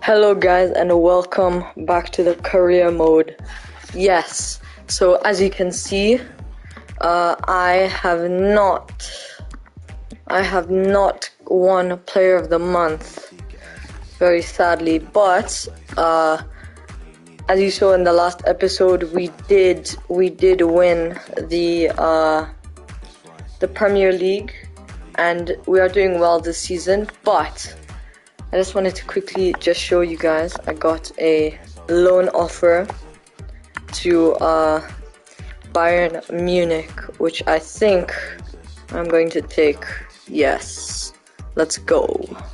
Hello guys and welcome back to the career mode. Yes, so as you can see, I have not won player of the month, very sadly, but as you saw in the last episode, we did win the Premier League, and we are doing well this season. But I just wanted to quickly just show you guys, I got a loan offer to Bayern Munich, which I think I'm going to take. Yes, let's go.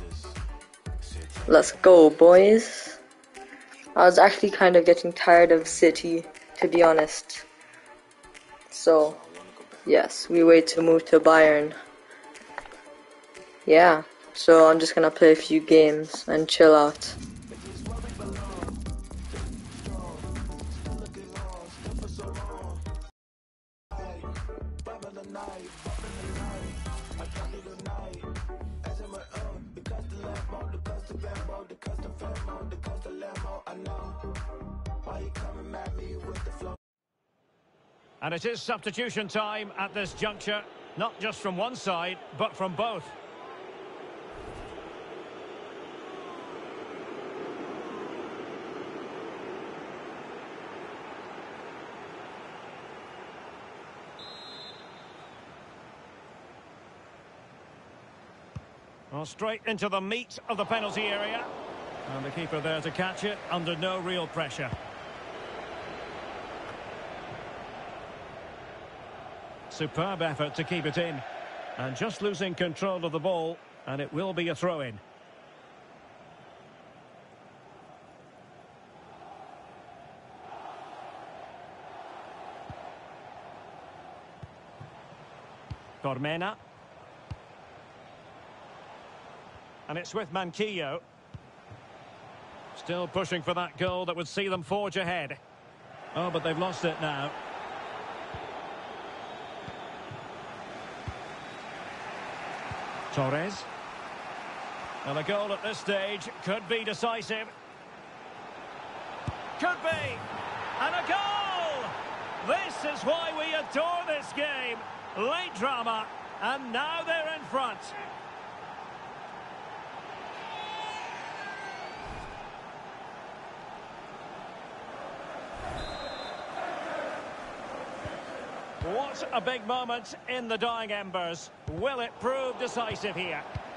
Let's go, boys. I was actually kind of getting tired of City, to be honest. So, yes, we wait to move to Bayern. Yeah, so I'm just gonna play a few games and chill out. And it is substitution time at this juncture, not just from one side, but from both. Well, straight into the meat of the penalty area. And the keeper there to catch it under no real pressure. Superb effort to keep it in. And just losing control of the ball, and it will be a throw-in. Cormena. And it's with Manquillo. Still pushing for that goal that would see them forge ahead. Oh, but they've lost it now. Torres. And a goal at this stage could be decisive. Could be. And a goal! This is why we adore this game. Late drama, and now they're in front. What a big moment in the dying embers. Will it prove decisive here?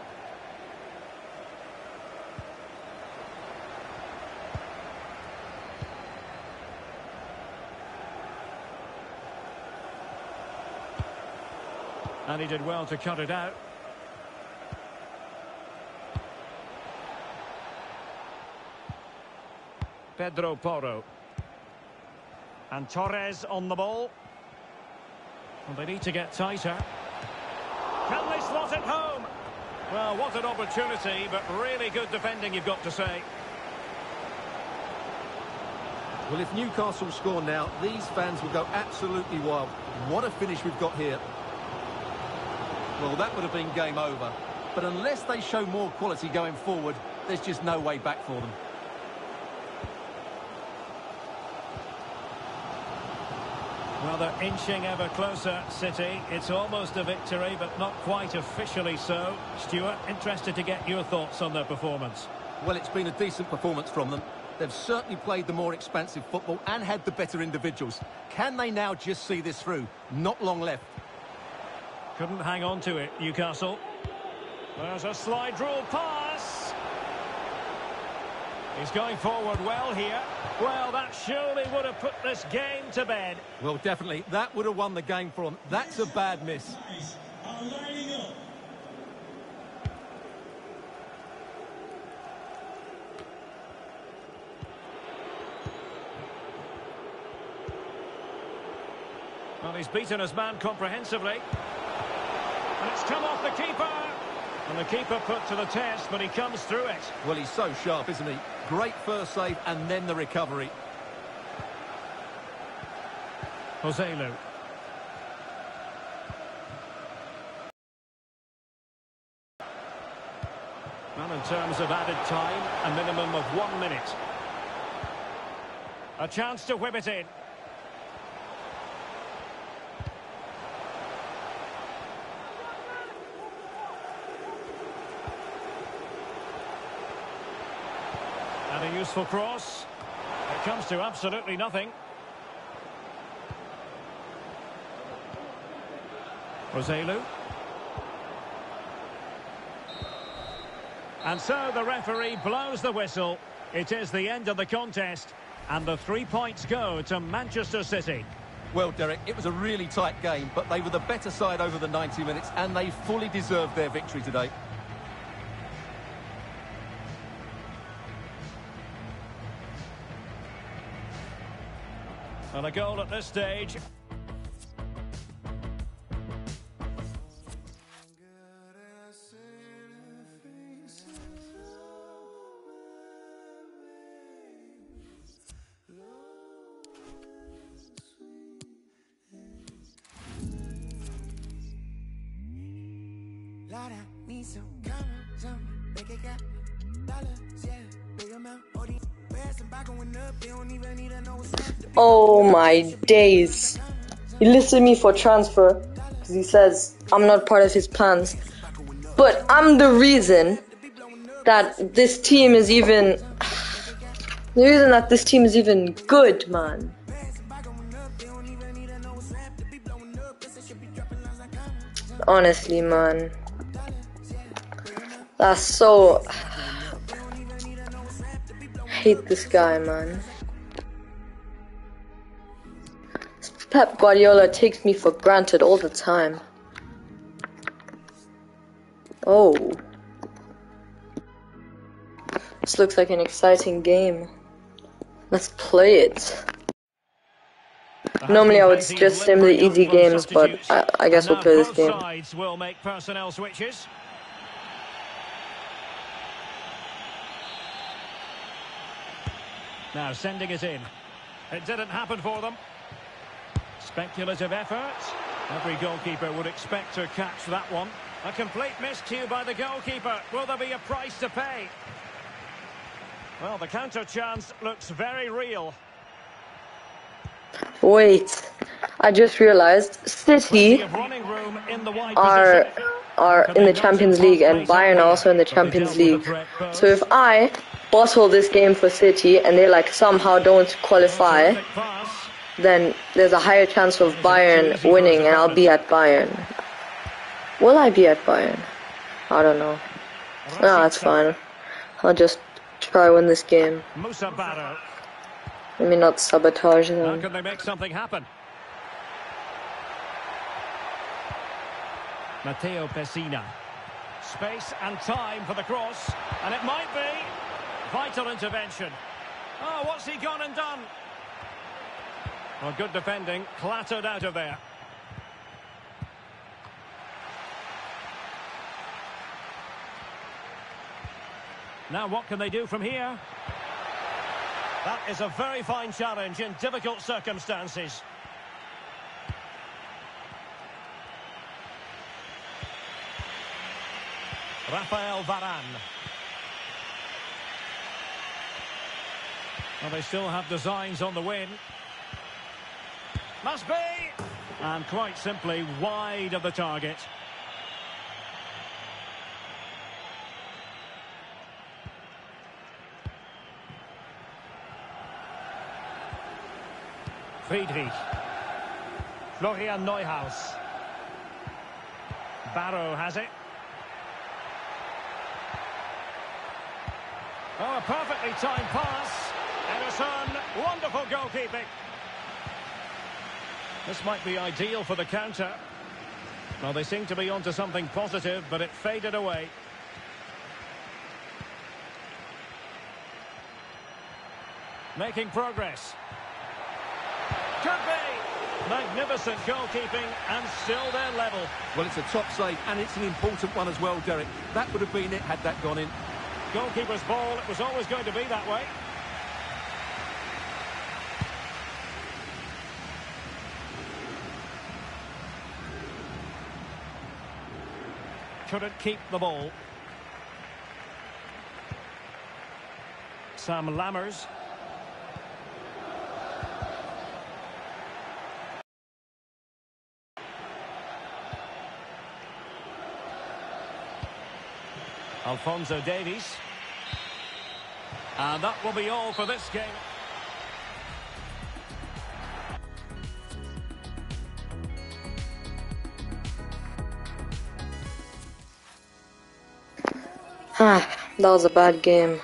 And he did well to cut it out. Pedro Porro. And Torres on the ball. Well, they need to get tighter. Can they slot it home? Well, what an opportunity, but really good defending, you've got to say. Well, if Newcastle score now, these fans will go absolutely wild. What a finish we've got here. Well, that would have been game over. But unless they show more quality going forward, there's just no way back for them. Well, they're inching ever closer, City. It's almost a victory, but not quite officially so. Stuart, interested to get your thoughts on their performance. Well, it's been a decent performance from them. They've certainly played the more expansive football and had the better individuals. Can they now just see this through? Not long left. Couldn't hang on to it, Newcastle. There's a slide rule pass. He's going forward well here. Well, that surely would have put this game to bed. Well, definitely. That would have won the game for them. That's a bad miss. Well, he's beaten his man comprehensively. And it's come off the keeper. And the keeper put to the test, but he comes through it. Well, he's so sharp, isn't he? Great first save and then the recovery. Joselu. Well, in terms of added time, a minimum of 1 minute. A chance to whip it in. And a useful cross. It comes to absolutely nothing. Roselu. And so the referee blows the whistle. It is the end of the contest. And the 3 points go to Manchester City. Well, Derek, it was a really tight game, but they were the better side over the 90 minutes, and they fully deserved their victory today. And a goal at this stage. Lord, I need some make it got dollars, yeah, big amount, going up, they don't even need to know what's up. Oh my days. He listed me for transfer because he says I'm not part of his plans. But I'm the reason that this team is even... The reason that this team is even good, man. Honestly, man. That's so... I hate this guy, man. Pep Guardiola takes me for granted all the time. Oh. This looks like an exciting game. Let's play it. Normally I would just sim the easy games, but I guess we'll play this game. Both sides will make personnel switches. Now sending it in. It didn't happen for them. Speculative effort. Every goalkeeper would expect to catch that one. A complete miscue by the goalkeeper. Will there be a price to pay? Well, the counter chance looks very real. Wait, I just realized City are in the Champions League and Bayern are also in the Champions League. So if I bottle this game for City and they like somehow don't qualify, then there's a higher chance of Bayern winning and I'll be at Bayern. Will I be at Bayern? I don't know. No, that's fine. I'll just try win this game. Let me not sabotage them. How can they make something happen? Matteo Pessina. Space and time for the cross. And it might be. Vital intervention. Oh, what's he gone and done? Well, good defending. Clattered out of there. Now what can they do from here? That is a very fine challenge in difficult circumstances. Rafael Varane. Well, they still have designs on the win. Must be! And quite simply wide of the target. Friedrich. Florian Neuhaus. Barrow has it. Oh, a perfectly timed pass. Ederson, wonderful goalkeeping. This might be ideal for the counter. Well, they seem to be onto something positive, but it faded away. Making progress. Could be. Magnificent goalkeeping and still their level. Well, it's a top save and it's an important one as well, Derek. That would have been it had that gone in. Goalkeeper's ball, it was always going to be that way. Couldn't keep the ball. Sam Lammers. Alphonso Davies. And that will be all for this game. That was a bad game.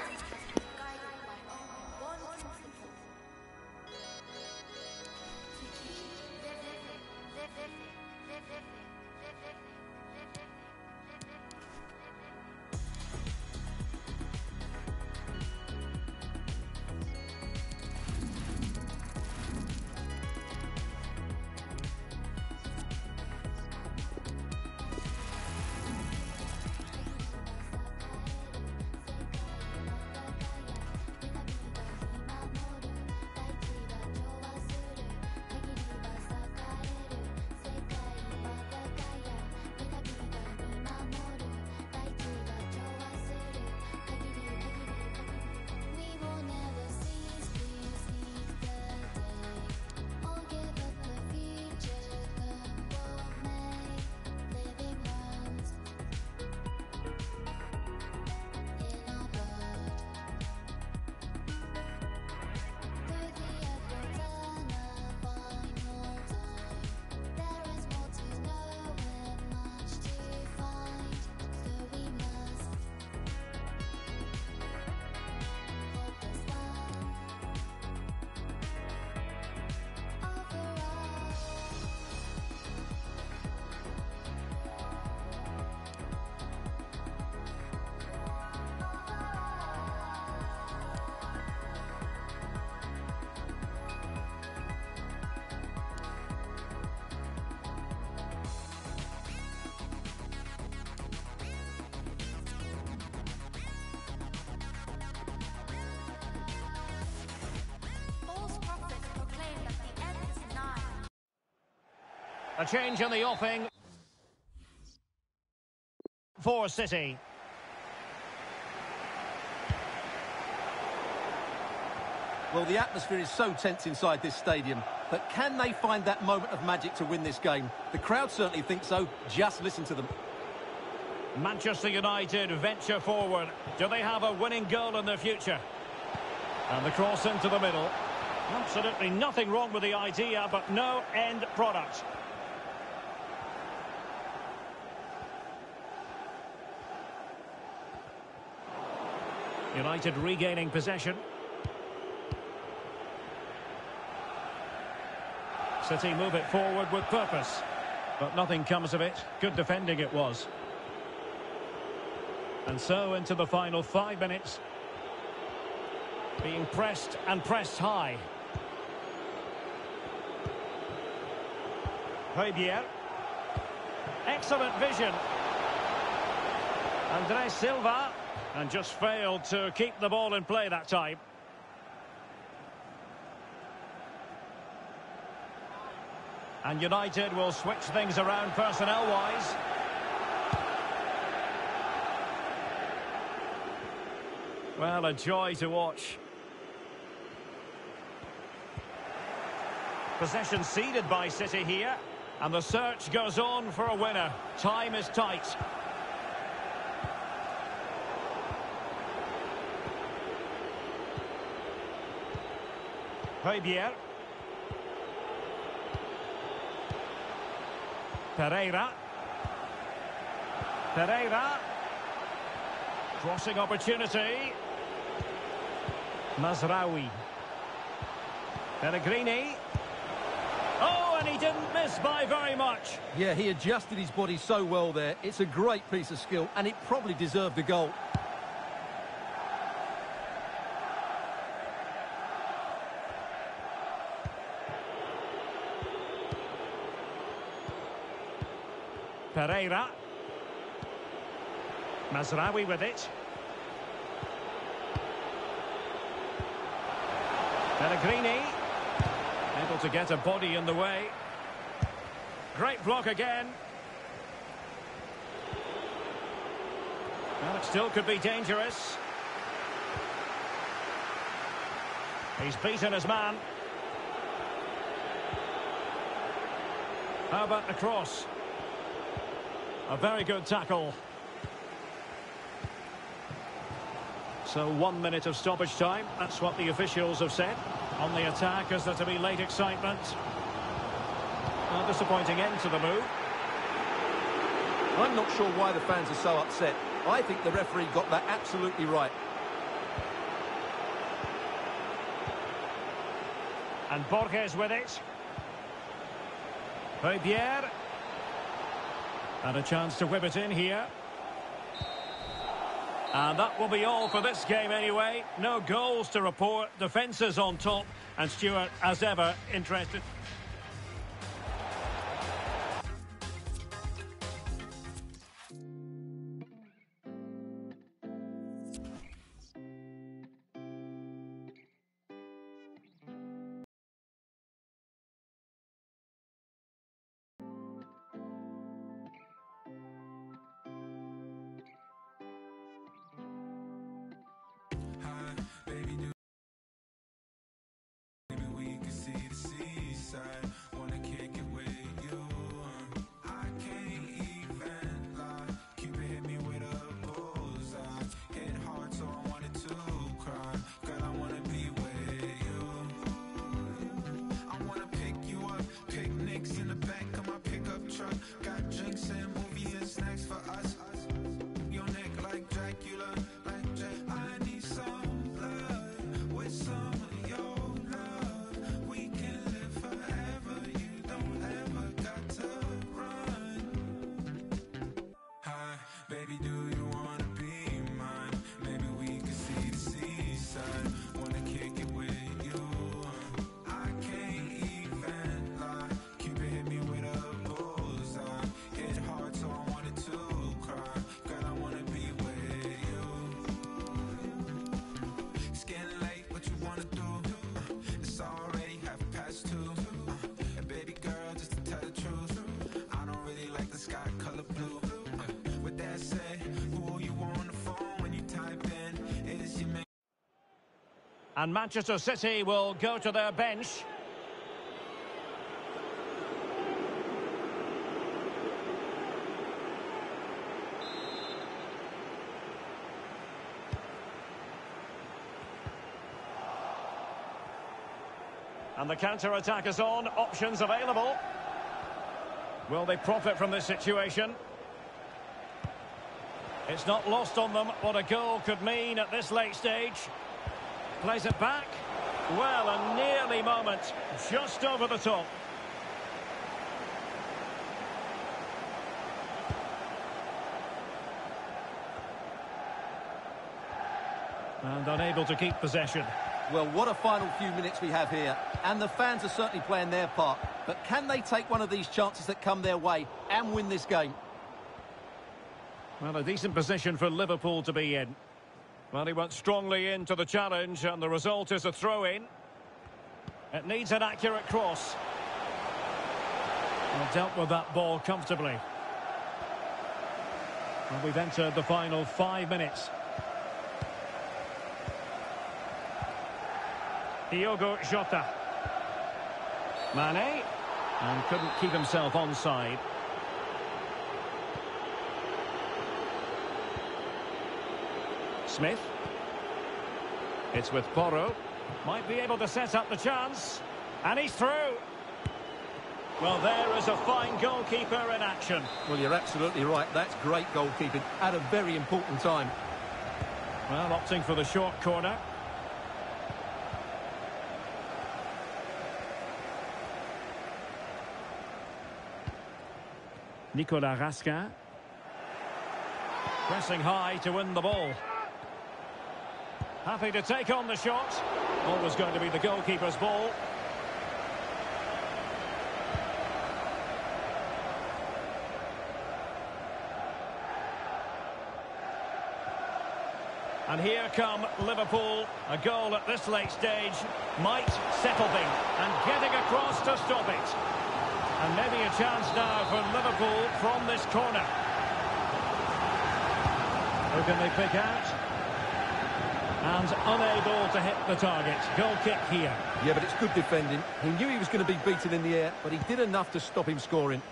A change in the offing for City. Well, the atmosphere is so tense inside this stadium, but can they find that moment of magic to win this game? The crowd certainly think so. Just listen to them. Manchester United venture forward. Do they have a winning goal in their future? And the cross into the middle. Absolutely nothing wrong with the idea, but no end product. United regaining possession. City move it forward with purpose. But nothing comes of it. Good defending it was. And so into the final 5 minutes. Being pressed and pressed high. Højbjerg. Excellent vision. Andres Silva. And just failed to keep the ball in play that time. And United will switch things around personnel-wise. Well, a joy to watch. Possession ceded by City here. And the search goes on for a winner. Time is tight. Højbjerg. Pereira. Crossing opportunity. Mazraoui. Pellegrini. Oh, and he didn't miss by very much. Yeah, he adjusted his body so well there. It's a great piece of skill, and it probably deserved the goal. Pereira. Mazraoui with it. Pellegrini. Able to get a body in the way. Great block again. Well, it still could be dangerous. He's beaten his man. How about the cross? A very good tackle. So 1 minute of stoppage time. That's what the officials have said. On the attack, is there to be late excitement? A disappointing end to the move. I'm not sure why the fans are so upset. I think the referee got that absolutely right. And Borges with it. Pierre. And a chance to whip it in here. And that will be all for this game anyway. No goals to report. Defences on top. And Stuart, as ever, interested. Wanna kick it with you. I can't even lie. Cupid hit me with a bullseye. Hit hard, so I wanted to cry. Girl, I wanna be with you. I wanna pick you up. Picnics in the back of my pickup truck. Got drinks and movies and snacks for us. Your neck like Dracula, like Jack. I need some blood with some of your love. We can live forever. You don't ever got to run. Hi, baby, do you wanna be mine? Maybe we can see the seaside. Wanna kick it with you. I can't even lie. Cupid hit me with a bullseye. Hit hard, so I wanted to cry. Girl, I wanna be with you. It's getting late, what you wanna do? It's already 2:30. And baby girl, just to tell the truth, I don't really like the sky color blue. With that said, who you on the phone when you type in? Is your man? And Manchester City will go to their bench. And the counter-attack is on. Options available. Will they profit from this situation? It's not lost on them what a goal could mean at this late stage. Plays it back. Well, a nearly moment. Just over the top. And unable to keep possession. Well, what a final few minutes we have here. And the fans are certainly playing their part. But can they take one of these chances that come their way and win this game? Well, a decent position for Liverpool to be in. Well, he went strongly into the challenge, and the result is a throw-in. It needs an accurate cross. And dealt with that ball comfortably. And we've entered the final 5 minutes. Diogo Jota. Mane. And couldn't keep himself onside. Smith. It's with Porro. Might be able to set up the chance. And he's through. Well, there is a fine goalkeeper in action. Well, you're absolutely right. That's great goalkeeping at a very important time. Well, opting for the short corner. Nicolas Raskin. Pressing high to win the ball. Happy to take on the shot. Always going to be the goalkeeper's ball. And here come Liverpool. A goal at this late stage might settle things. And getting across to stop it. And maybe a chance now for Liverpool from this corner. Who can they pick out? And unable to hit the target. Goal kick here. Yeah, but it's good defending. He knew he was going to be beaten in the air, but he did enough to stop him scoring.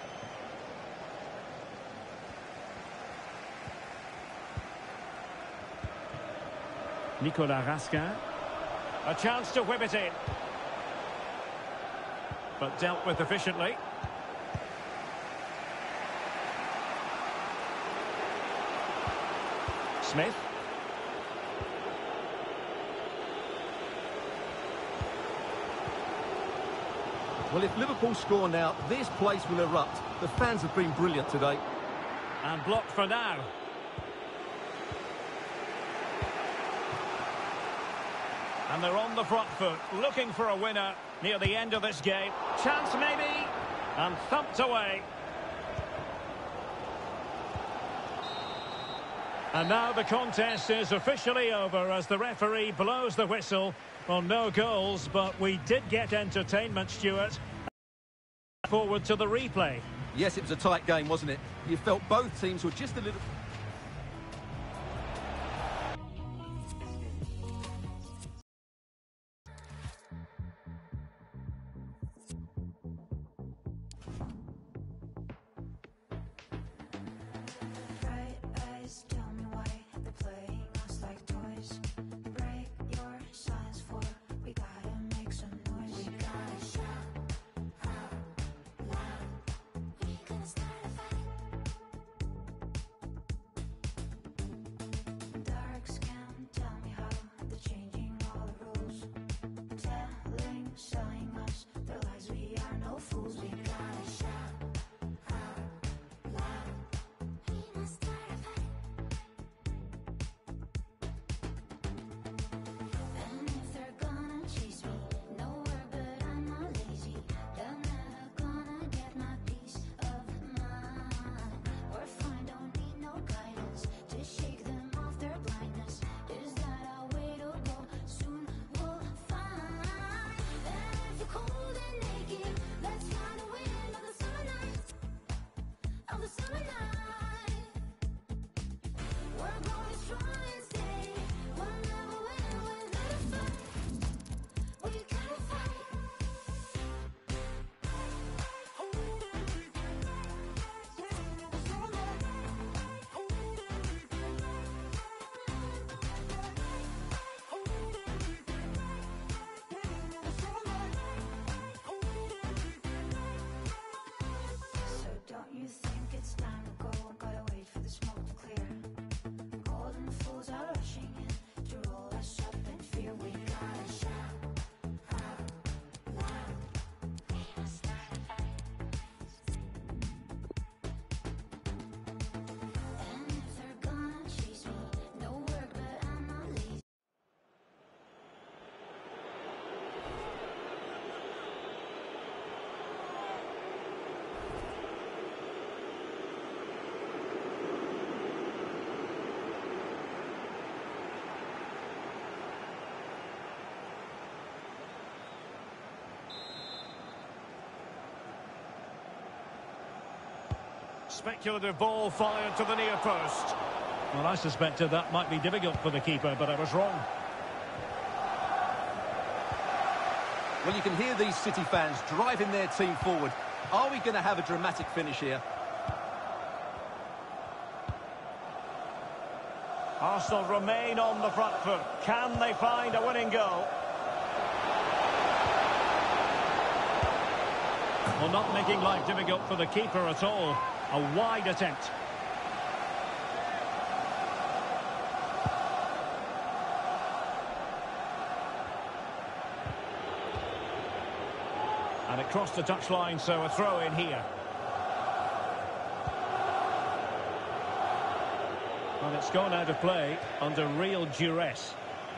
Nicolas Raskin. A chance to whip it in. But dealt with efficiently. Smith. Well, if Liverpool score now, this place will erupt. The fans have been brilliant today. And blocked for now. And they're on the front foot, looking for a winner near the end of this game. Chance maybe, and thumped away. And now the contest is officially over as the referee blows the whistle. Well, no goals, but we did get entertainment, Stuart. Forward to the replay. Yes, it was a tight game, wasn't it? You felt both teams were just a little... Tell me why they're playing us like toys. Break your silence, for we gotta make some noise. We gotta shout out loud. We gonna start a fight. Dark skin, tell me how they're changing all the rules. Telling, selling us their lies. We are no fools. We gotta shout out loud. We must start a fight. Don't you think it's time to go? Gotta wait for the smoke to clear. Golden fools are rushing in to roll us up in fear. We gotta shout out loud. We must start a fight. And if they're gonna chase me, no work, but I'm not lazy. Speculative ball fired to the near post. Well, I suspected that might be difficult for the keeper, but I was wrong. Well, you can hear these City fans driving their team forward. Are we going to have a dramatic finish here? Arsenal remain on the front foot. Can they find a winning goal? Well, not making life difficult for the keeper at all. A wide attempt. And it crossed the touchline, so a throw in here. And it's gone out of play under real duress.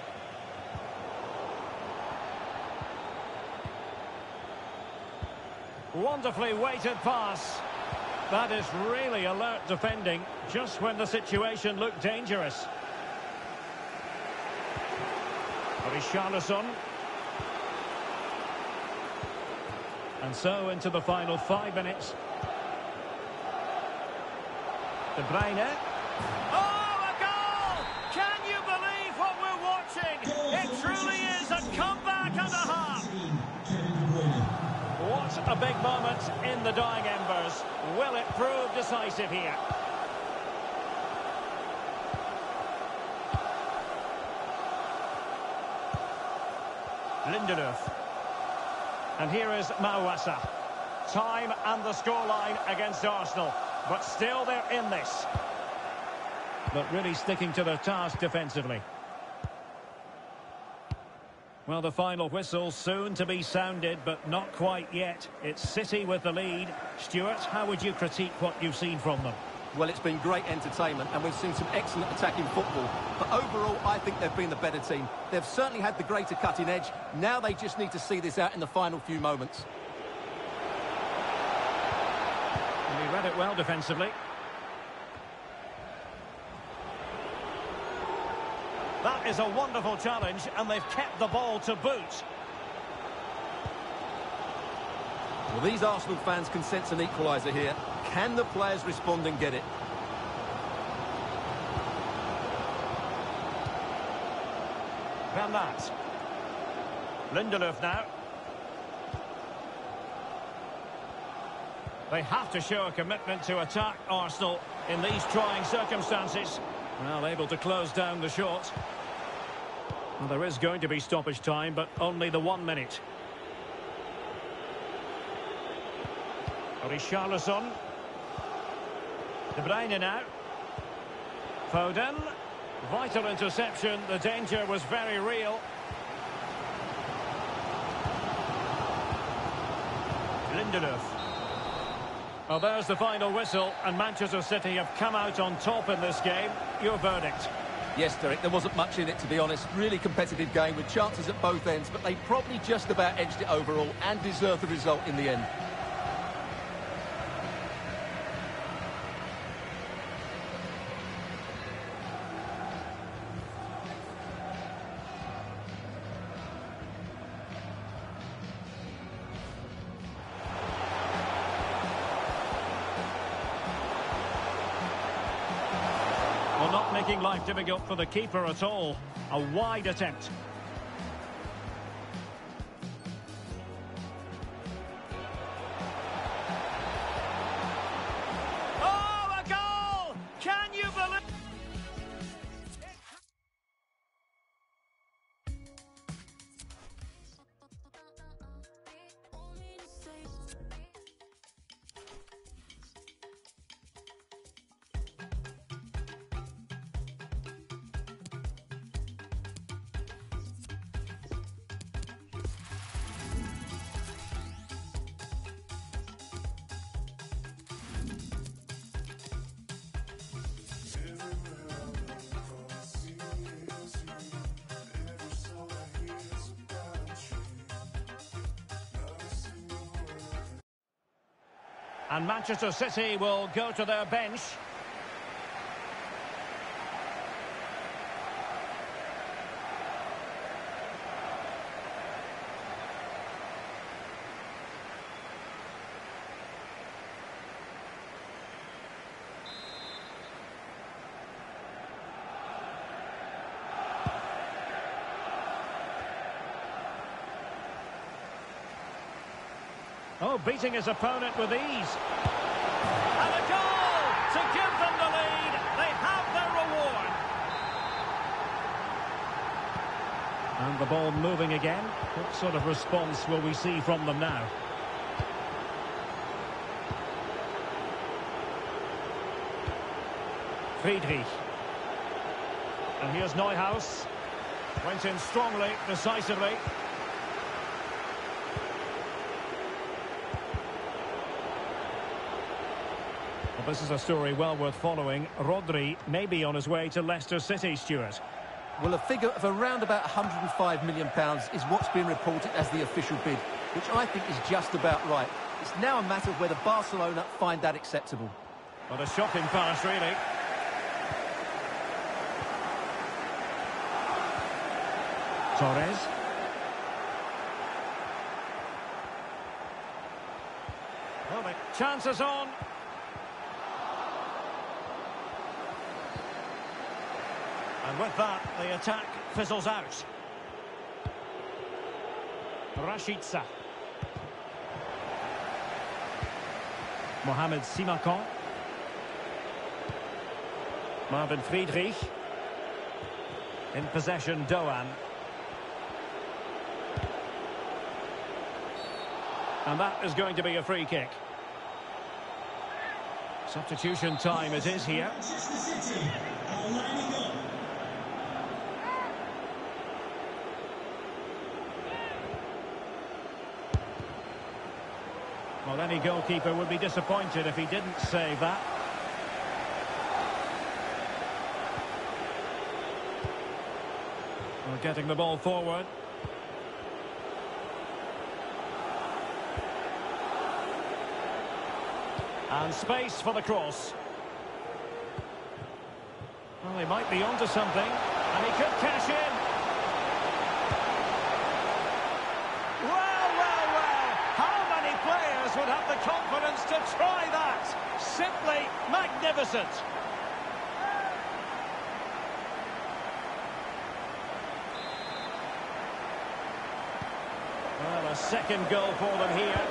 Wonderfully weighted pass. That is really alert defending, just when the situation looked dangerous. Richarlison. And so into the final 5 minutes. De Bruyne. Oh, a goal! Can you believe what we're a big moment in the dying embers. Will it prove decisive here? Lindelöf. And here is Mawasa. Time and the scoreline against Arsenal. But still they're in this. But really sticking to their task defensively. Well, the final whistle soon to be sounded, but not quite yet. It's City with the lead. Stuart, how would you critique what you've seen from them? Well, it's been great entertainment, and we've seen some excellent attacking football. But overall, I think they've been the better team. They've certainly had the greater cutting edge. Now they just need to see this out in the final few moments. And he read it well defensively. That is a wonderful challenge, and they've kept the ball to boot. Well, these Arsenal fans can sense an equaliser here. Can the players respond and get it? Van Nat. Lindelöf now. They have to show a commitment to attack Arsenal in these trying circumstances. Well, able to close down the shot. Well, there is going to be stoppage time, but only the 1 minute. Richarlison. De Bruyne now. Foden. Vital interception. The danger was very real. Lindelöf. Well, there's the final whistle, and Manchester City have come out on top in this game. Your verdict? Yes, Derek, there wasn't much in it, to be honest. Really competitive game with chances at both ends, but they probably just about edged it overall and deserved the result in the end. Well, not making life difficult for the keeper at all. A wide attempt. Oh, a goal! Can you believe... And Manchester City will go to their bench. Oh, beating his opponent with ease. And a goal to give them the lead. They have their reward. And the ball moving again. What sort of response will we see from them now? Friedrich. And here's Neuhaus. Went in strongly, decisively. Well, this is a story well worth following. Rodri may be on his way to Leicester City, Stuart. Well, a figure of around about £105 million is what's been reported as the official bid, which I think is just about right. It's now a matter of whether Barcelona find that acceptable. What a shocking pass, really. Torres. Well, the chances on. And with that, the attack fizzles out. Rashica. Mohamed Simakon. Marvin Friedrich. In possession, Doan. And that is going to be a free kick. Substitution time it is here. Well, any goalkeeper would be disappointed if he didn't save that. Well, getting the ball forward. And space for the cross. Well, he might be onto something, and he could cash in. Well. How many players would have the confidence to try that? Simply magnificent. Well, a second goal for them here.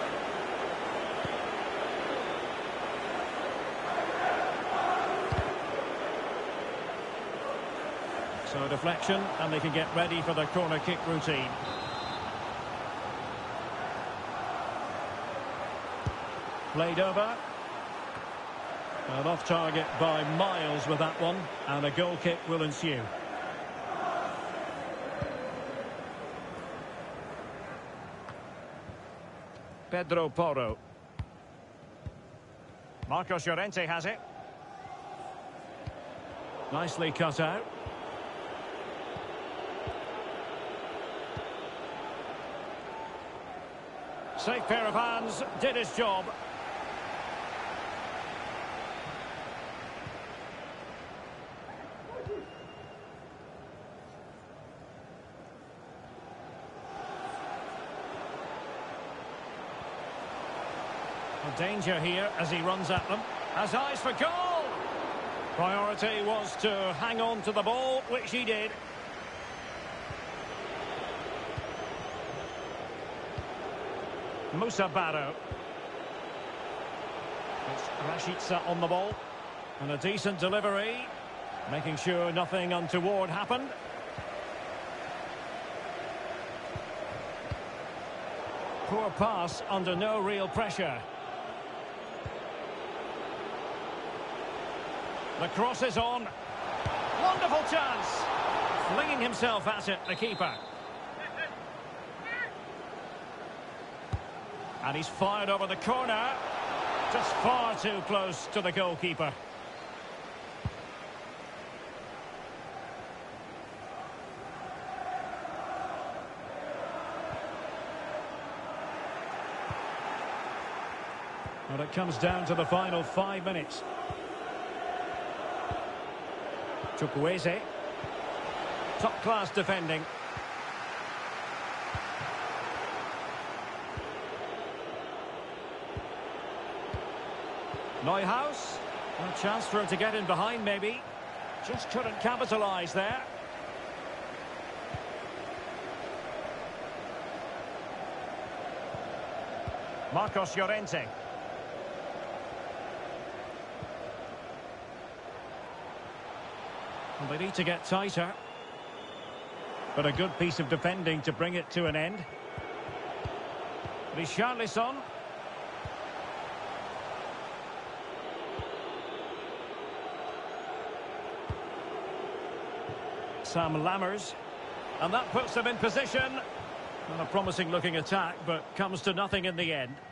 So a deflection, and they can get ready for the corner kick routine. Played over. And off target by miles with that one, and a goal kick will ensue. Pedro Porro. Marcos Llorente has it. Nicely cut out. Safe pair of hands, did his job. A danger here as he runs at them. Has eyes for goal! Priority was to hang on to the ball, which he did. Musa Barrow. It's Rashica on the ball. And a decent delivery. Making sure nothing untoward happened. Poor pass under no real pressure. The cross is on. Wonderful chance. Flinging himself at it, the keeper. And he's fired over the corner. Just far too close to the goalkeeper. Well, it comes down to the final 5 minutes. Chukwueze. Top-class defending. Neuhaus. A chance for him to get in behind, maybe. Just couldn't capitalise there. Marcos Llorente. Well, they need to get tighter. But a good piece of defending to bring it to an end. Richarlison. Sam Lammers. And that puts them in position. Well, a promising looking attack, but comes to nothing in the end.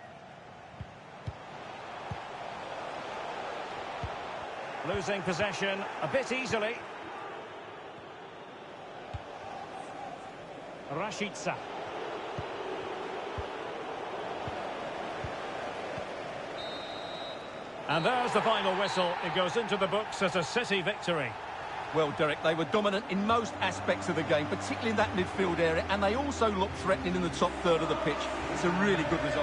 Losing possession a bit easily. Rashica. And there's the final whistle. It goes into the books as a City victory. Well, Derek, they were dominant in most aspects of the game, particularly in that midfield area, and they also looked threatening in the top third of the pitch. It's a really good result.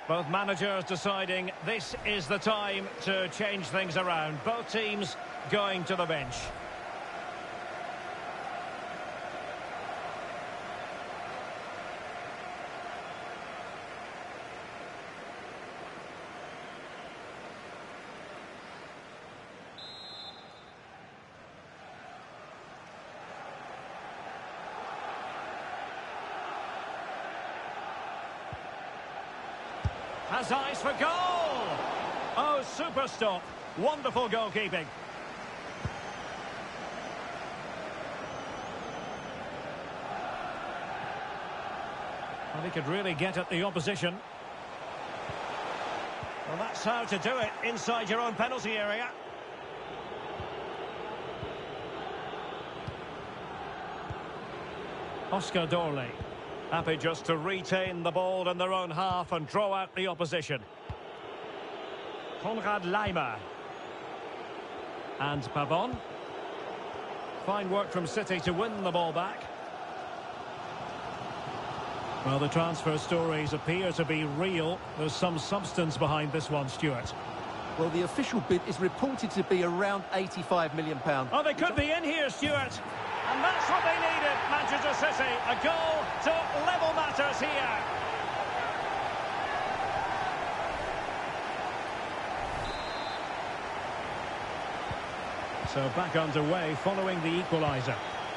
Both managers deciding this is the time to change things around. Both teams going to the bench. Has eyes for goal! Oh, super stop. Wonderful goalkeeping. Well, he could really get at the opposition. Well, that's how to do it inside your own penalty area. Oscar Dorley. Happy just to retain the ball in their own half and draw out the opposition. Konrad Laimer. And Pavon. Fine work from City to win the ball back. Well, the transfer stories appear to be real. There's some substance behind this one, Stuart. Well, the official bid is reported to be around £85 million. Oh, they could be in here, Stuart. And that's what they needed, Manchester City. A goal to level matters here. So back underway following the equaliser.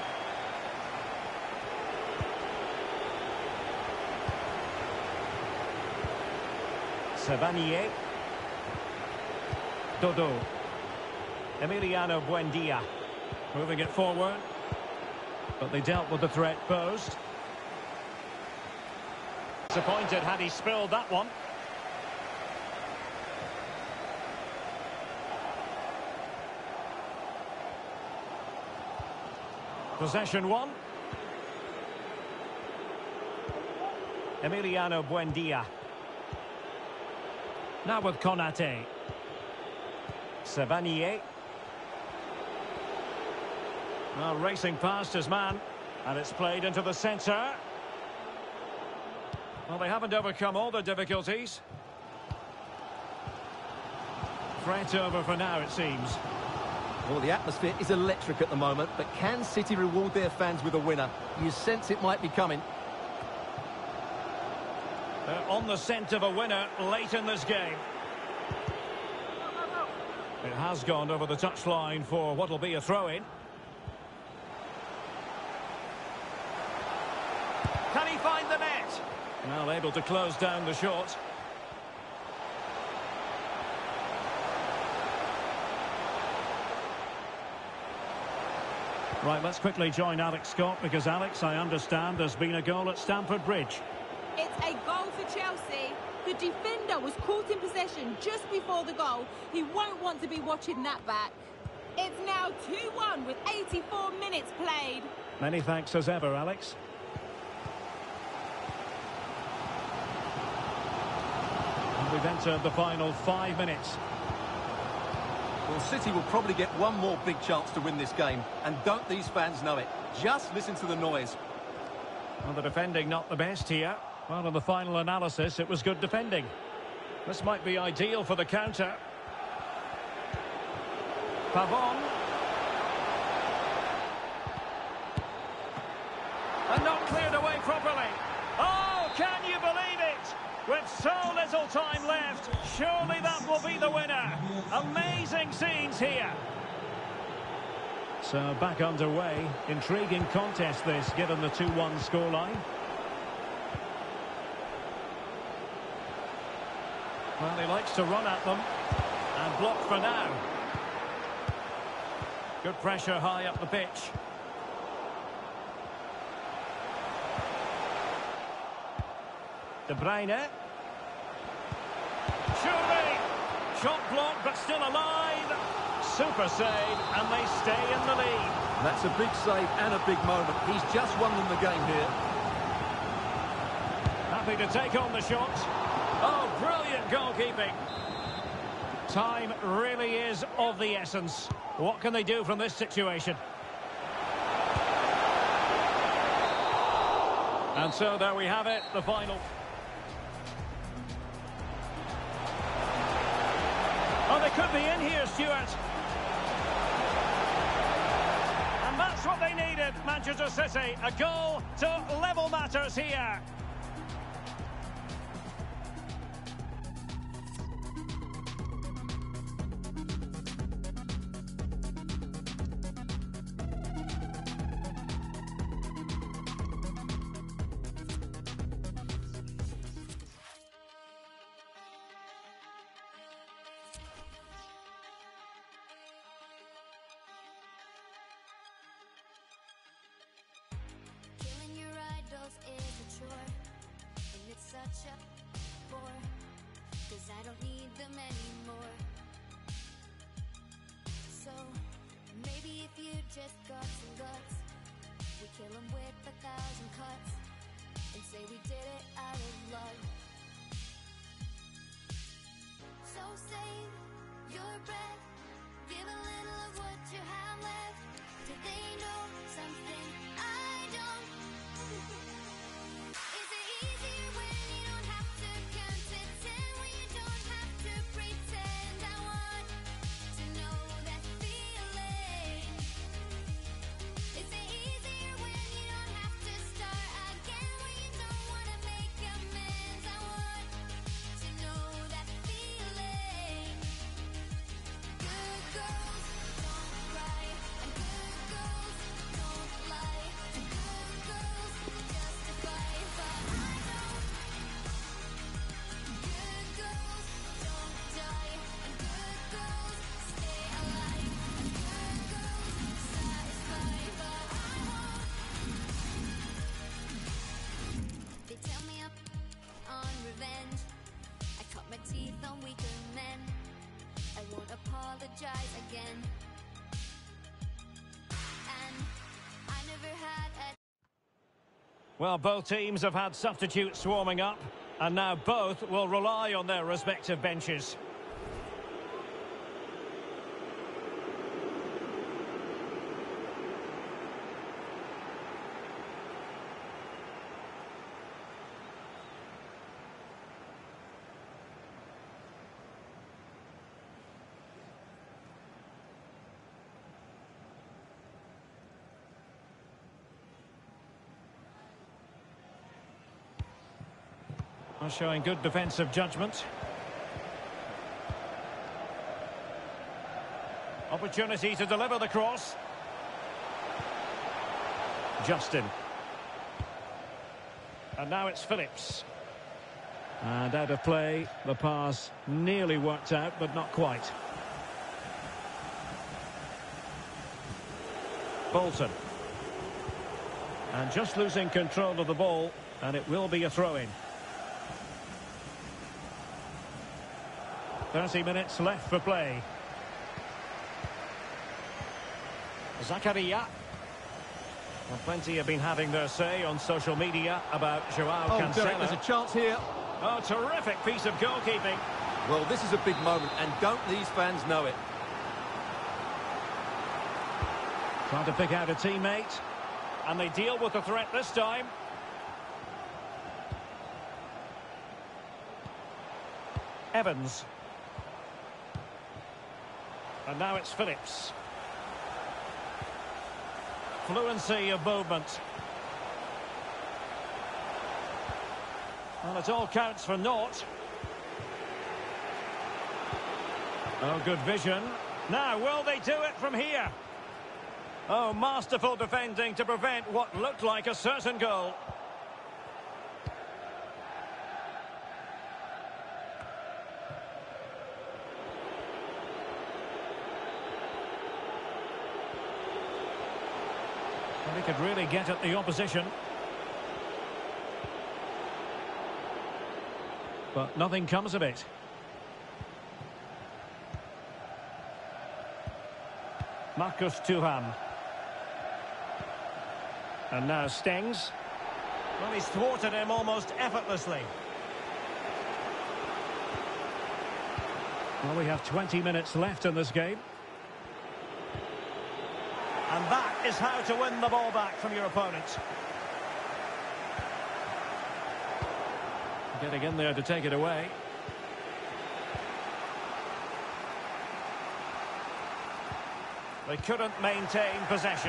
Savanier. Dodo. Emiliano Buendia. Moving it forward. But they dealt with the threat posed. Disappointed had he spilled that one. Possession one. Emiliano Buendia. Now with Konate. Savanier. Now racing past his man. And it's played into the centre. Well, they haven't overcome all the difficulties. Threat over for now, it seems. Well, the atmosphere is electric at the moment, but can City reward their fans with a winner? You sense it might be coming. They're on the scent of a winner late in this game. It has gone over the touchline for what will be a throw-in. Can he find the net? Well, able to close down the shot. Right, let's quickly join Alex Scott, because, Alex, I understand there's been a goal at Stamford Bridge. It's a goal for Chelsea. The defender was caught in possession just before the goal. He won't want to be watching that back. It's now 2-1 with 84 minutes played. Many thanks as ever, Alex. And we've entered the final 5 minutes. Well, City will probably get one more big chance to win this game. And don't these fans know it? Just listen to the noise. Well, the defending not the best here. Well, in the final analysis, it was good defending. This might be ideal for the counter. Pavon. And not cleared away properly. Oh, can you believe it? With so little time left, surely that will be the winner. Amazing scenes here. So back underway. Intriguing contest this, given the 2-1 scoreline. Well, he likes to run at them. And blocked for now. Good pressure high up the pitch. De Bruyne. Surely. Shot blocked, but still alive. Super save, and they stay in the lead. That's a big save and a big moment. He's just won them the game here. Happy to take on the shot. Oh, brilliant goalkeeping. Time really is of the essence. What can they do from this situation? And so there we have it, the final. Oh, they could be in here, Stuart. And that's what they needed, Manchester City. A goal to level matters here. Killing your idols is a chore, and it's such a bore, 'cause I don't need them anymore. So, maybe if you just got some guts, we kill them with 1,000 cuts, and say we did it out of love. So save your breath, give a little of what you have left. Do they know something I don't? Is it easier when you don't have to count to 10, when you don't have to pretend? I want to know that feeling. Is it easier when you don't have to start again, when you don't want to make amends? I want to know that feeling. Good girls don't cry, and good girls don't lie, and good girls justify, but I don't. Good girls don't die, and good girls stay alive, and good girls satisfy, but I won't. They tell me up on revenge. I cut my teeth on weaker men. I won't apologize again. And I never had a Well, both teams have had substitutes warming up, and now both will rely on their respective benches. Showing good defensive judgment. Opportunity to deliver the cross. Justin. And now it's Phillips. And out of play, the pass nearly worked out, but not quite. Bolton. And just losing control of the ball, and it will be a throw-in. 30 minutes left for play. Zakaria. Well, plenty have been having their say on social media about Joao Cancelo. Derek, there's a chance here. Oh, terrific piece of goalkeeping. Well, this is a big moment, and don't these fans know it? Trying to pick out a teammate. And they deal with the threat this time. Evans. And now it's Phillips. Fluency of movement. Well, it all counts for naught. Oh, good vision. Now, will they do it from here? Oh, masterful defending to prevent what looked like a certain goal. Well, he could really get at the opposition. But nothing comes of it. Marcus Thuram. And now Stengs. Well, he's thwarted him almost effortlessly. Well, we have 20 minutes left in this game. And that is how to win the ball back from your opponent. Getting in there to take it away. They couldn't maintain possession.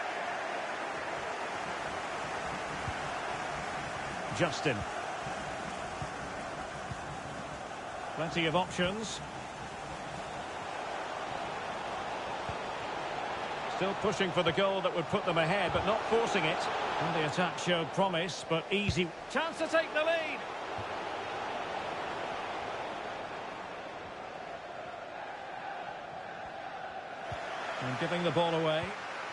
Justin. Plenty of options. Still pushing for the goal that would put them ahead, but not forcing it. And the attack showed promise, but easy. Chance to take the lead. And giving the ball away.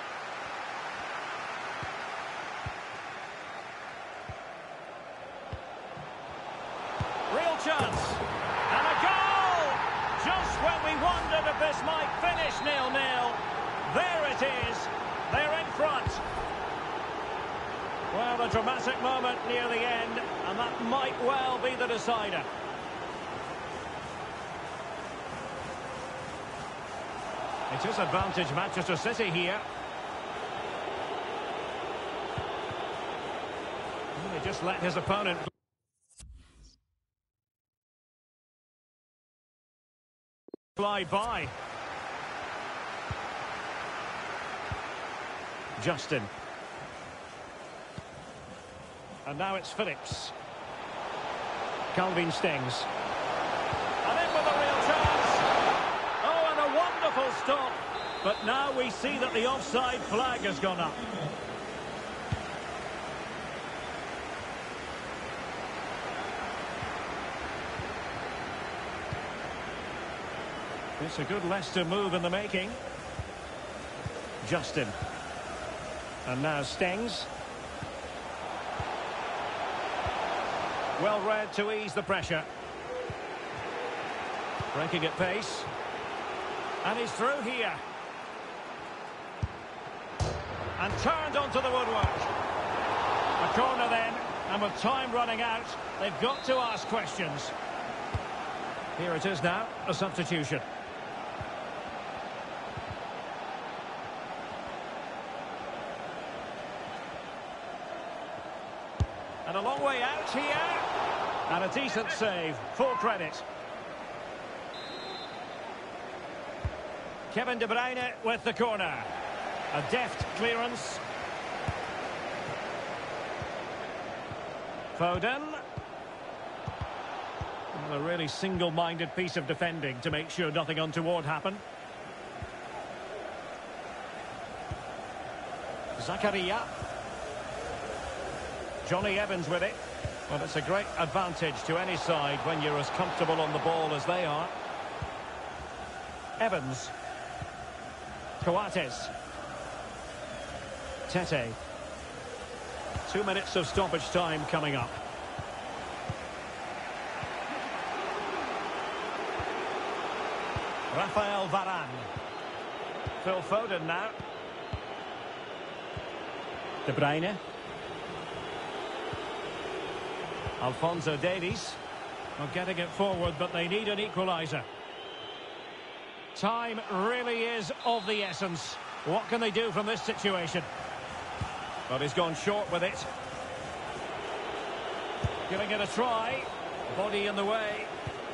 Real chance. And a goal! Just when we wondered if this might finish 0-0. There it is. They're in front. Well, a dramatic moment near the end, and that might well be the decider. It is advantage Manchester City here. And he just let his opponent fly by. Justin. And now it's Phillips. Calvin Stengs. And in with a real chance. Oh, and a wonderful stop. But now we see that the offside flag has gone up. It's a good Leicester move in the making. Justin. And now Stengs. Well read to ease the pressure. Breaking at pace. And he's through here. And turned onto the woodwork. A corner then, and with time running out, they've got to ask questions. Here it is now, a substitution. And a long way out here. And a decent save. Full credit. Kevin De Bruyne with the corner. A deft clearance. Foden. Well, a really single-minded piece of defending to make sure nothing untoward happened. Zakaria. Johnny Evans with it. Well, it's a great advantage to any side when you're as comfortable on the ball as they are. Evans. Coates. Tete. 2 minutes of stoppage time coming up. Rafael Varane. Phil Foden now. De Bruyne. Alphonso Davies. Well, getting it forward, but they need an equaliser. Time really is of the essence. What can they do from this situation? But he's gone short with it. Giving it a try. Body in the way.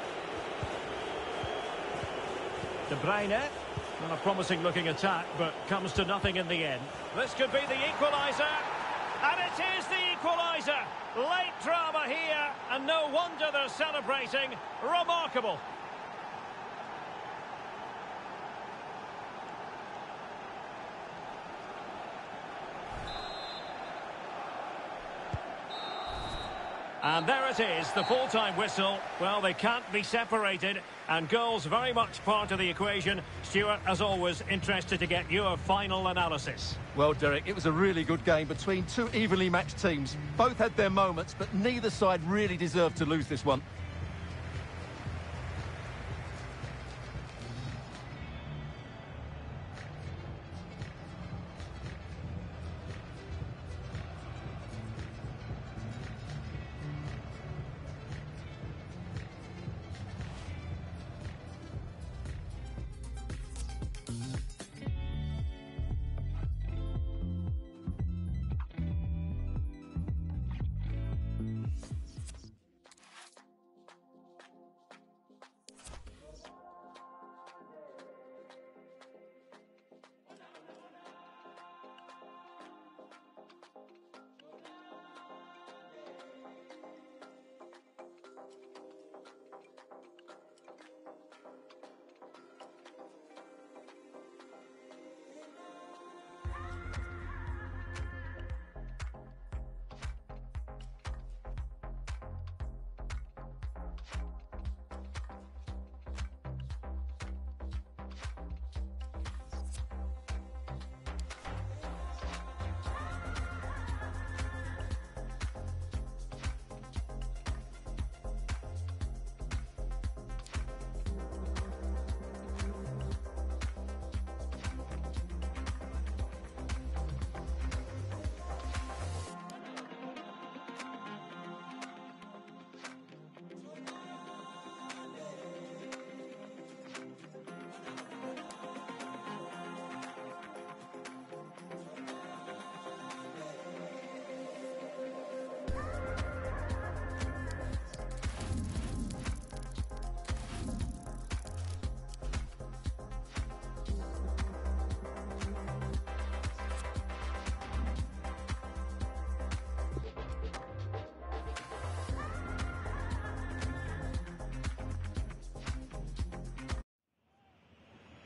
De Bruyne. Not a promising looking attack, but comes to nothing in the end. This could be the equaliser. And it is the equaliser. Late drama here, and no wonder they're celebrating. Remarkable. And there it is, the full-time whistle. Well, they can't be separated, and goals very much part of the equation. Stuart, as always, interested to get your final analysis. Well, Derek, it was a really good game between two evenly matched teams. Both had their moments, but neither side really deserved to lose this one.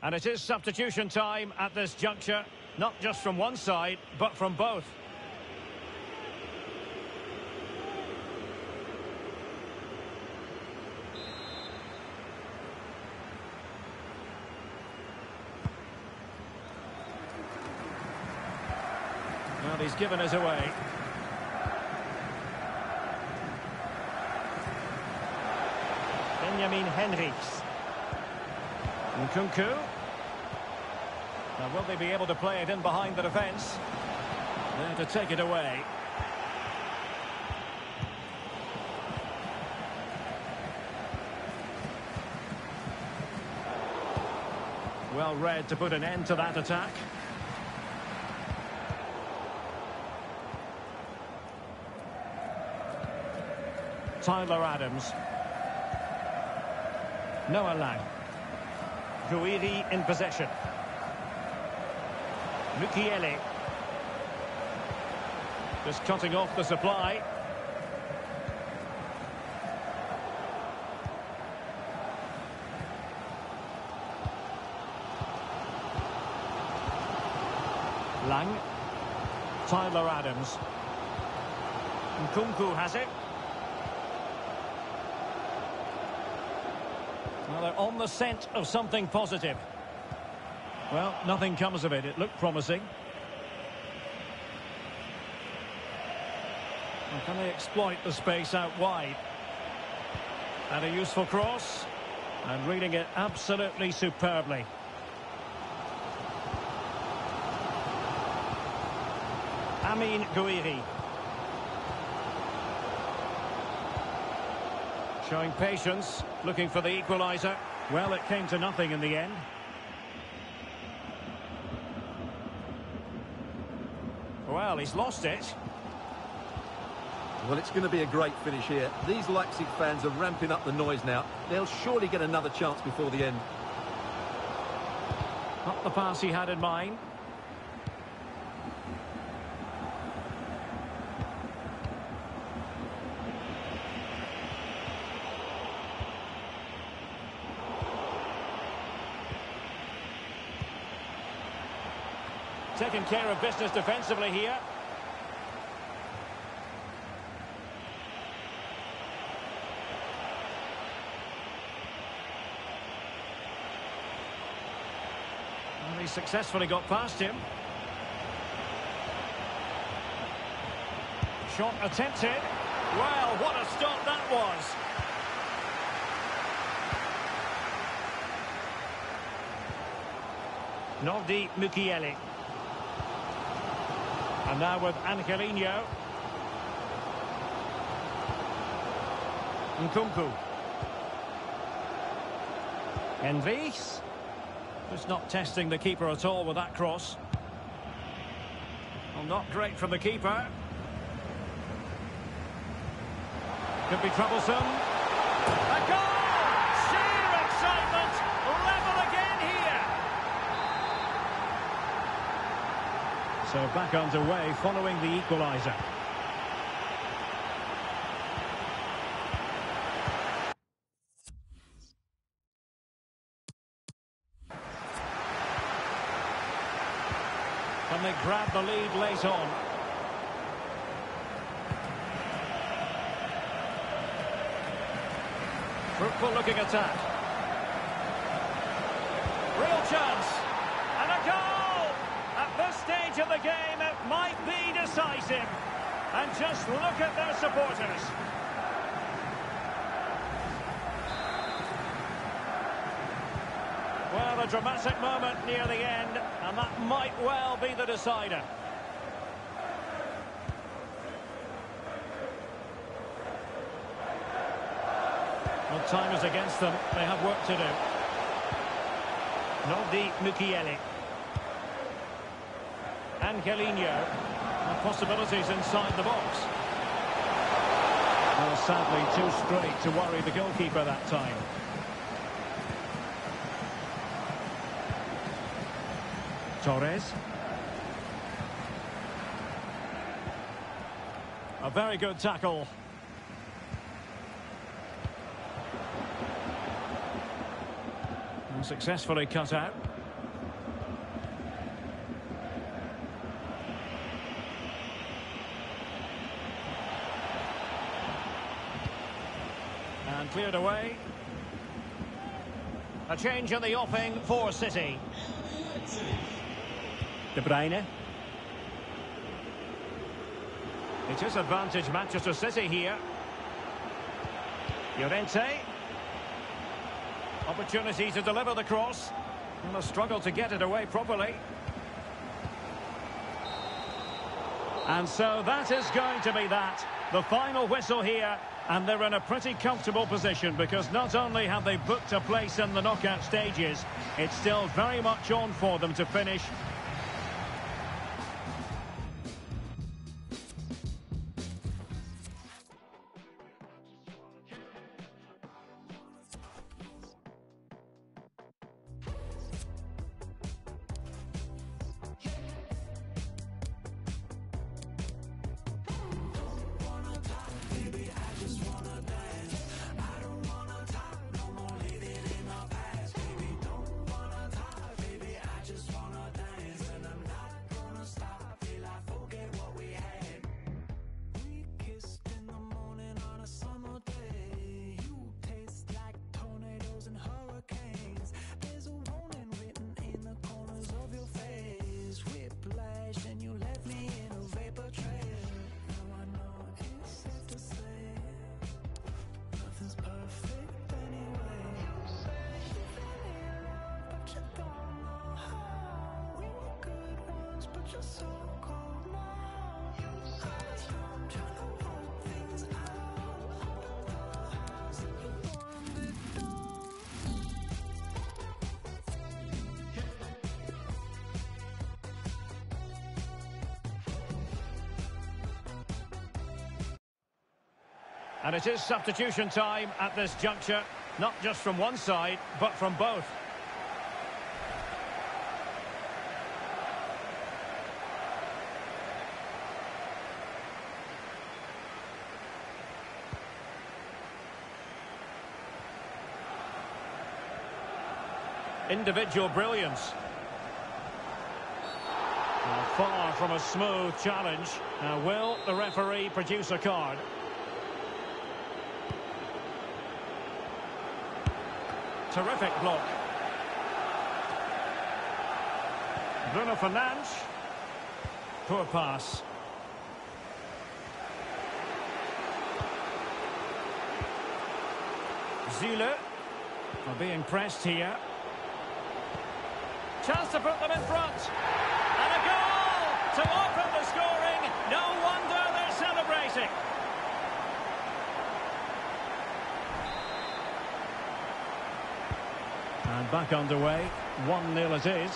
And it is substitution time at this juncture, not just from one side, but from both. Well, he's given us away. Benjamin Henrichs. Nkunku. Now, will they be able to play it in behind the defence? There to take it away. Well read to put an end to that attack. Tyler Adams. Noah Lang. Guiri in possession. Mukiele. Just cutting off the supply. Lang. Tyler Adams. Nkunku has it. Well, they're on the scent of something positive. Well, nothing comes of it. It looked promising. And can they exploit the space out wide? And a useful cross. And reading it absolutely superbly. Amin Guiri. Showing patience, looking for the equaliser. Well, it came to nothing in the end. Well, he's lost it. Well, it's going to be a great finish here. These Leipzig fans are ramping up the noise now. They'll surely get another chance before the end. Not the pass he had in mind. Taking care of business defensively here. And he successfully got past him. Shot attempted. Well, what a stop that was. Nordi Mukiele. And now with Angelino. Nkunku. Henrichs. Just not testing the keeper at all with that cross. Well, not great from the keeper. Could be troublesome. A goal! Sheer excitement! Level again here! So back underway following the equaliser. And they grab the lead late on. Fruitful looking attack. Real chance. And a goal! At this stage of the game, it might be decisive. And just look at their supporters. Well, a dramatic moment near the end, and that might well be the decider. Well, time is against them. They have work to do. Nordi Mukiele. Angelino. Possibilities inside the box. Well, sadly, too straight to worry the goalkeeper that time. Torres. A very good tackle. And successfully cut out. And cleared away. A change in the offing for City. De Bruyne. It is advantage Manchester City here. Llorente. Opportunity to deliver the cross. And a struggle to get it away properly. And so that is going to be that. The final whistle here. And they're in a pretty comfortable position because not only have they booked a place in the knockout stages, it's still very much on for them to finish. And it is substitution time at this juncture, not just from one side, but from both. Individual brilliance. Far from a smooth challenge. Now, will the referee produce a card? Terrific block. Bruno Fernandes. Poor pass. Zule are being pressed here. Chance to put them in front. And a goal to open the scoring. No wonder they're celebrating. And back underway, 1-0 it is.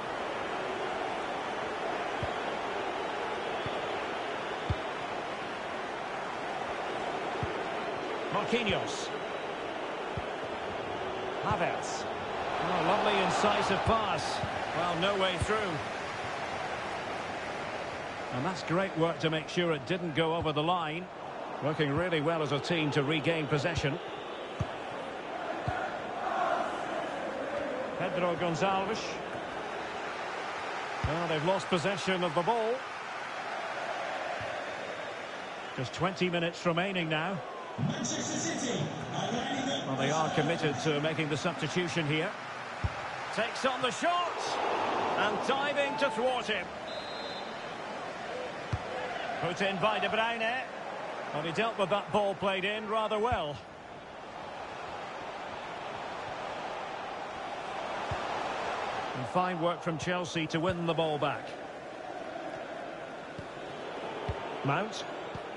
Marquinhos. Havertz. Oh, lovely incisive pass. Well, no way through. And that's great work to make sure it didn't go over the line. Working really well as a team to regain possession. Pedro Gonçalves. Well, they've lost possession of the ball. Just 20 minutes remaining now. Manchester City. Well, they are committed to making the substitution here. Takes on the shot. And diving to thwart him. Put in by De Bruyne. Well, he dealt with that ball played in rather well. And fine work from Chelsea to win the ball back. Mount.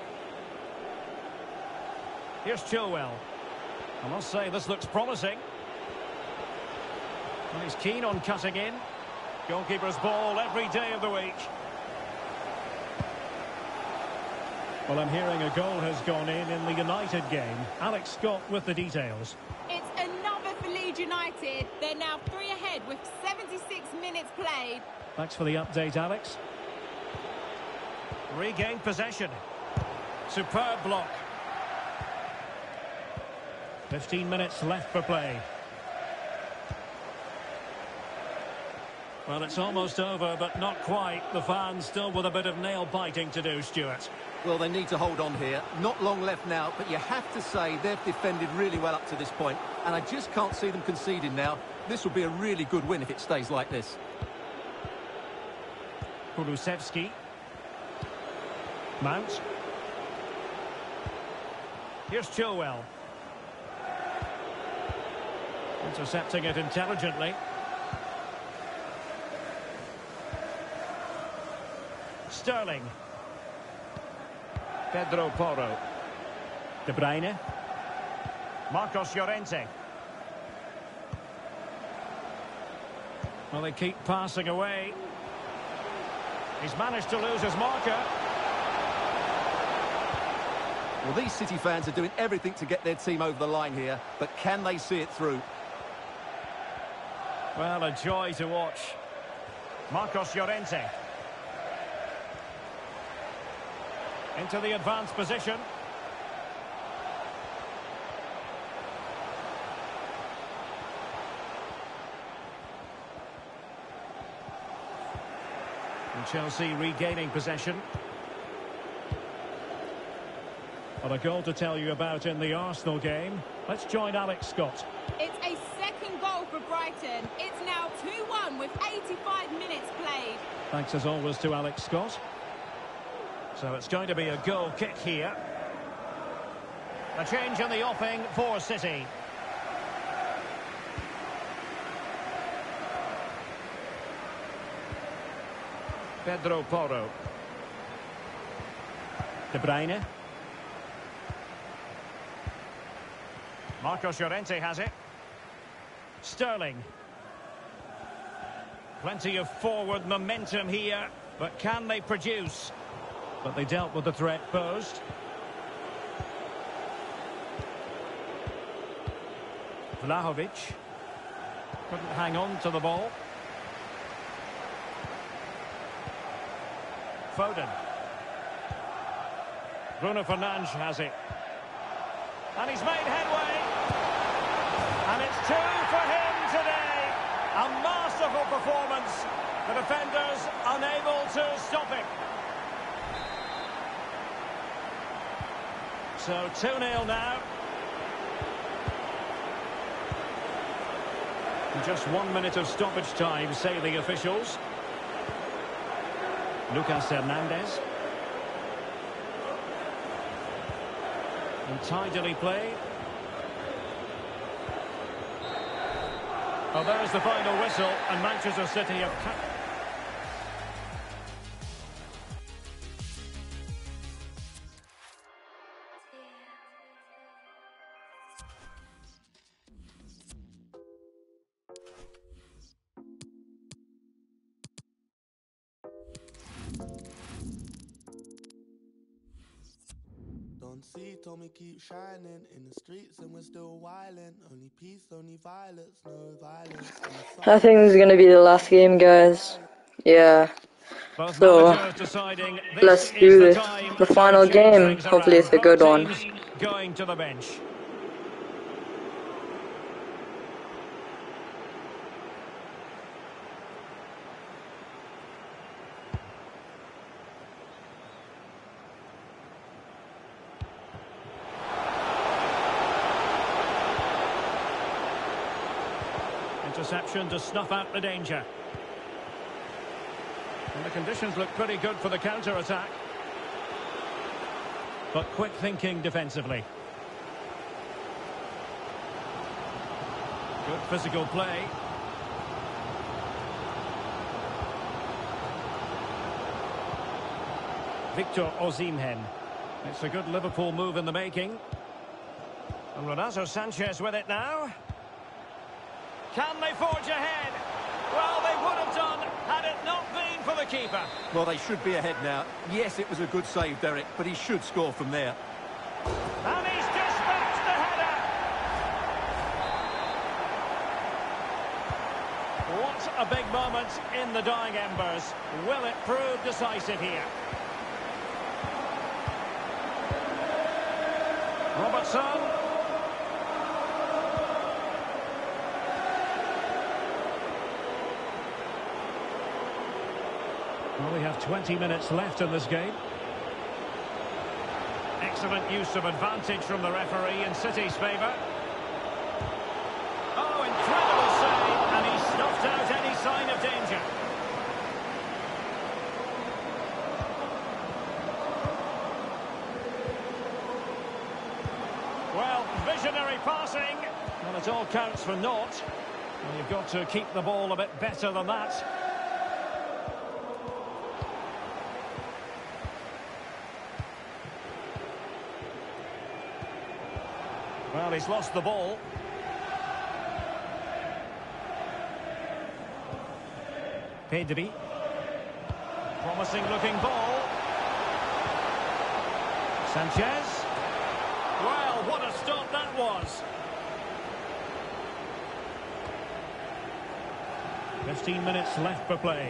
Here's Chilwell. I must say this looks promising. And he's keen on cutting in. Goalkeeper's ball every day of the week. Well, I'm hearing a goal has gone in the United game. Alex Scott with the details. It's another for Leeds United. They're now 3 ahead with 76 minutes played. Thanks for the update, Alex. Regained possession. Superb block. 15 minutes left for play. Well, it's almost over, but not quite. The fans still with a bit of nail-biting to do, Stuart. Well, they need to hold on here. Not long left now, but you have to say they've defended really well up to this point, and I just can't see them conceding now. This will be a really good win if it stays like this. Kulusevski. Mount. Here's Chilwell. Intercepting it intelligently. Sterling. Pedro Porro. De Bruyne. Marcos Llorente. Well, they keep passing away. He's managed to lose his marker. Well, these City fans are doing everything to get their team over the line here, but can they see it through? Well, a joy to watch. Marcos Llorente. Into the advanced position. And Chelsea regaining possession. Well, a goal to tell you about in the Arsenal game. Let's join Alex Scott. It's a second goal for Brighton. It's now 2-1 with 85 minutes played. Thanks as always to Alex Scott. So it's going to be a goal kick here. A change in the offing for City. Pedro Porro. De Bruyne. Marcos Llorente has it. Sterling. Plenty of forward momentum here, but can they produce? But they dealt with the threat posed. Vlahovic. Couldn't hang on to the ball. Foden. Bruno Fernandes has it. And he's made headway. And it's 2 for him today. A masterful performance. The defenders unable to stop it. So 2-0 now. And just 1 minute of stoppage time, say the officials. Lucas Hernandez. And tidily played. Oh, there's the final whistle, and Manchester City have... Don't see, told me keep shining in the streets and we're still wildin'. Only peace, only violence, no violence. I think this is gonna be the last game, guys. Yeah. Both So, managers deciding let's this do is the this. time The to final change game. things Hopefully it's a around. good Both one. teams going to the bench. Interception to snuff out the danger. And the conditions look pretty good for the counter-attack. But quick thinking defensively. Good physical play. Victor Osimhen. It's a good Liverpool move in the making. And Renato Sanchez with it now. Can they forge ahead? Well, they would have done had it not been for the keeper. Well, they should be ahead now. Yes, it was a good save, Derek, but he should score from there. And he's dispatched the header. What a big moment in the dying embers. Will it prove decisive here? Robertson. Well, we have 20 minutes left in this game. Excellent use of advantage from the referee in City's favour. Oh, incredible save, and he snuffed out any sign of danger. Well, visionary passing. Well, it all counts for naught. Well, you've got to keep the ball a bit better than that. Well, he's lost the ball. Pedri. Promising looking ball. Sanchez. Well, what a stop that was. 15 minutes left for play.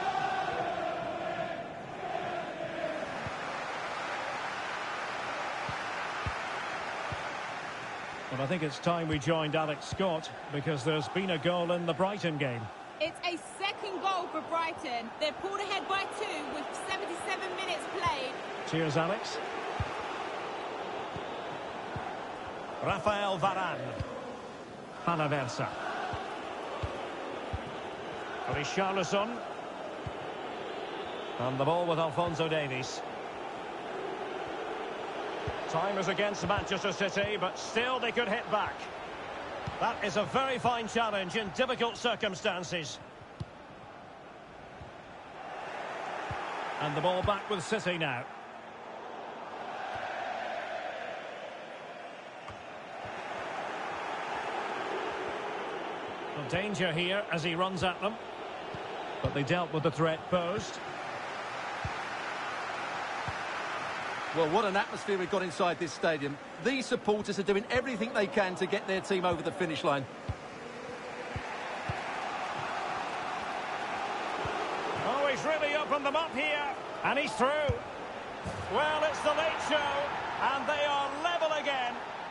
Well, I think it's time we joined Alex Scott, because there's been a goal in the Brighton game. It's a second goal for Brighton. They're pulled ahead by 2 with 77 minutes played. Cheers, Alex. Rafael Varane. Panaversa. Richarlison. And the ball with Alphonso Davies. Time is against Manchester City, but still they could hit back. That is a very fine challenge in difficult circumstances. And the ball back with City now. Well, danger here as he runs at them. But they dealt with the threat posed. Well, what an atmosphere we've got inside this stadium. These supporters are doing everything they can to get their team over the finish line. Oh, he's really opened them up here. And he's through. Well, it's the late show. And they are level again.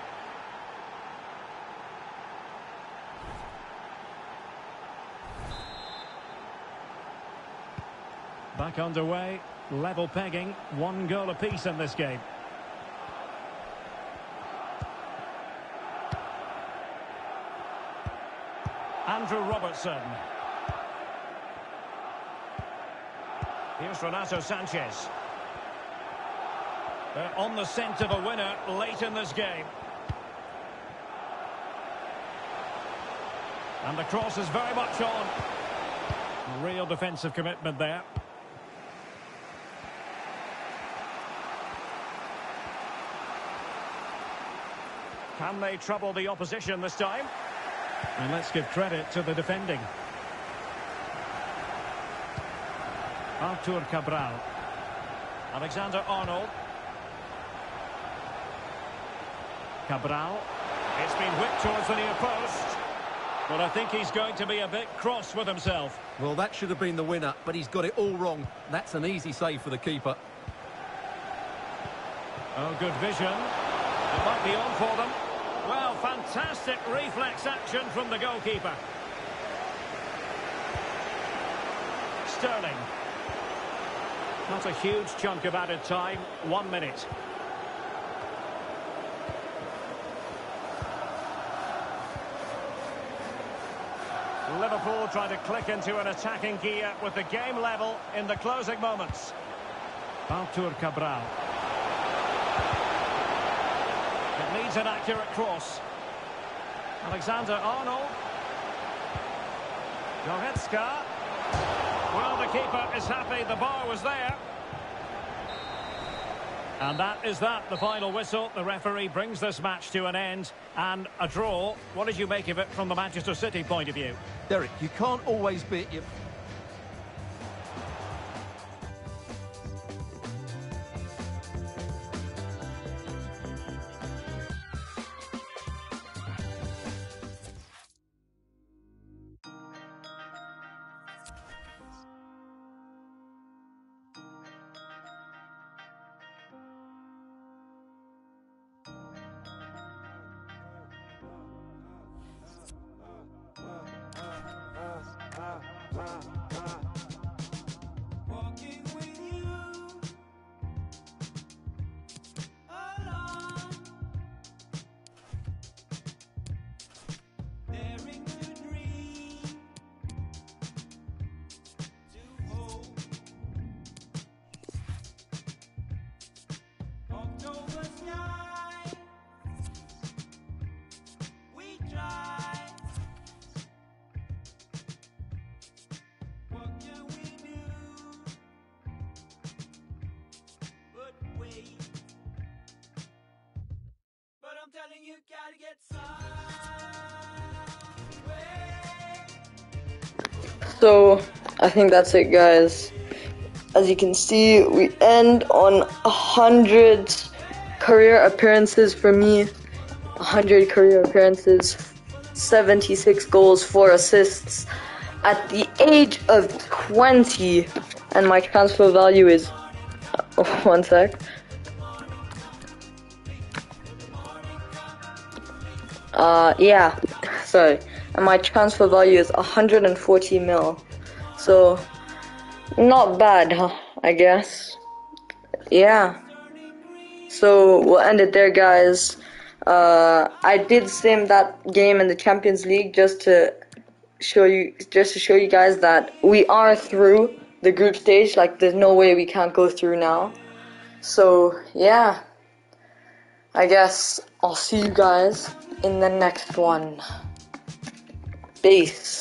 Back underway. Level pegging, 1 goal apiece in this game. Andrew Robertson. Here's Renato Sanchez. They're on the scent of a winner late in this game. And the cross is very much on. Real defensive commitment there. Can they trouble the opposition this time? And let's give credit to the defending. Artur Cabral. Alexander-Arnold. Cabral. It's been whipped towards the near post. But I think he's going to be a bit cross with himself. Well, that should have been the winner, but he's got it all wrong. That's an easy save for the keeper. Oh, good vision. It might be on for them. Well, fantastic reflex action from the goalkeeper. Sterling. Not a huge chunk of added time. 1 minute. Liverpool trying to click into an attacking gear with the game level in the closing moments. Artur Cabral. It needs an accurate cross. Alexander-Arnold. Goretzka. Well, the keeper is happy the bar was there. And that is that, the final whistle. The referee brings this match to an end. And a draw. What did you make of it from the Manchester City point of view? Derek, you can't always beat your... Walking So, I think that's it, guys. As you can see, we end on 100 career appearances for me. 100 career appearances, 76 goals, 4 assists at the age of 20. And my transfer value is... one sec. Yeah, sorry. And my transfer value is 140 mil. So, not bad, huh? I guess. Yeah. So, we'll end it there, guys. I did sim that game in the Champions League just to show you guys that we are through the group stage. Like, there's no way we can't go through now. So, yeah. I guess I'll see you guys in the next one. Peace.